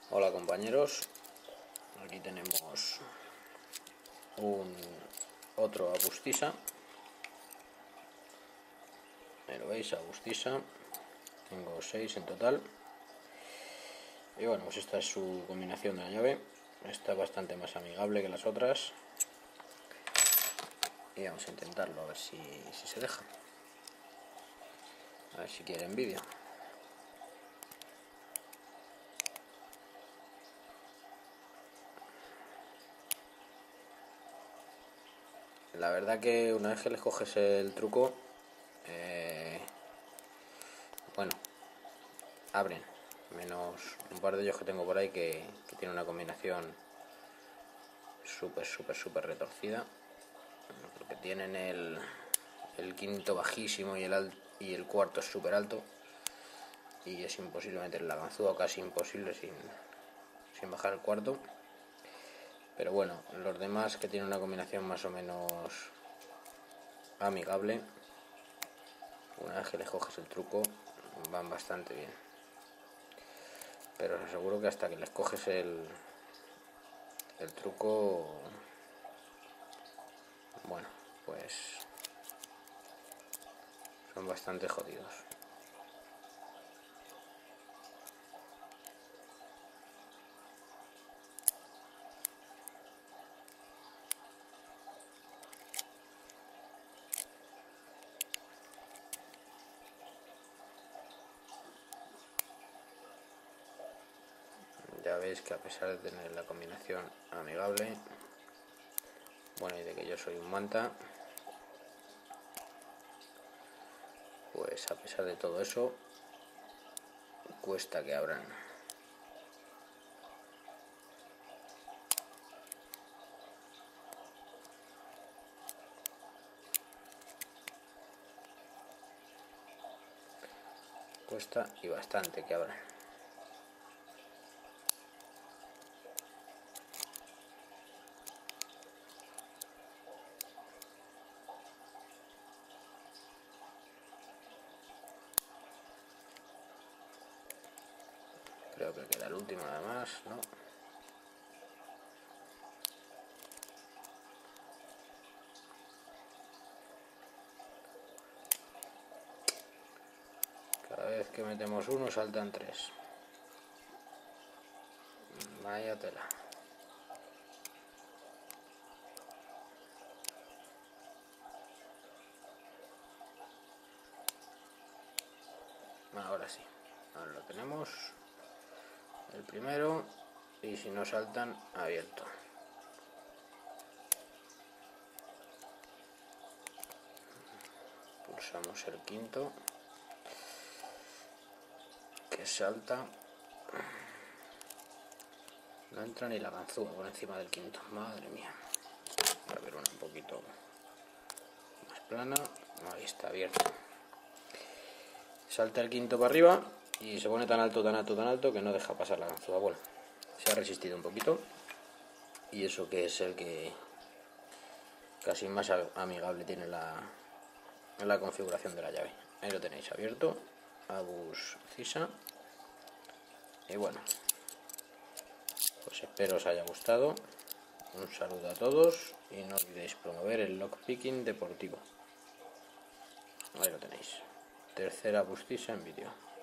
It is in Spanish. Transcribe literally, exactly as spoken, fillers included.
Hola compañeros, aquí tenemos un otro Abustisa. Ahí lo veis, Abustisa. Tengo seis en total. Y bueno, pues esta es su combinación de la llave. Está bastante más amigable que las otras. Y vamos a intentarlo, a ver si, si se deja. A ver si quieren vídeo. La verdad que una vez que les coges el truco, eh, bueno, abren. Menos un par de ellos que tengo por ahí que, que tienen una combinación súper, súper, súper retorcida. Porque tienen el, el quinto bajísimo y el, al, y el cuarto es súper alto. Y es imposible meter la ganzúa, o casi imposible sin, sin bajar el cuarto. Pero bueno, los demás que tienen una combinación más o menos amigable, una vez que les coges el truco, van bastante bien. Pero os aseguro que hasta que les coges el, el truco, bueno, pues son bastante jodidos. Ya veis que a pesar de tener la combinación amigable, bueno, y de que yo soy un manta, pues a pesar de todo eso, cuesta que abran. Cuesta y bastante que abran. Creo que queda el último nada más, ¿no? Cada vez que metemos uno saltan tres. Vaya tela. Ahora sí, ahora lo tenemos. El primero, y si no saltan, abierto. Pulsamos el quinto, que salta. No entra ni la ganzúa por encima del quinto, madre mía. A ver, una un poquito más plana. Ahí está, abierto. Salta el quinto para arriba y se pone tan alto, tan alto, tan alto que no deja pasar la ganzúa. Bueno, se ha resistido un poquito. Y eso que es el que casi más amigable tiene la, la configuración de la llave. Ahí lo tenéis abierto, Abustisa. Y bueno, pues espero os haya gustado. Un saludo a todos y no olvidéis promover el lockpicking deportivo. Ahí lo tenéis. Tercera Abustisa en vídeo.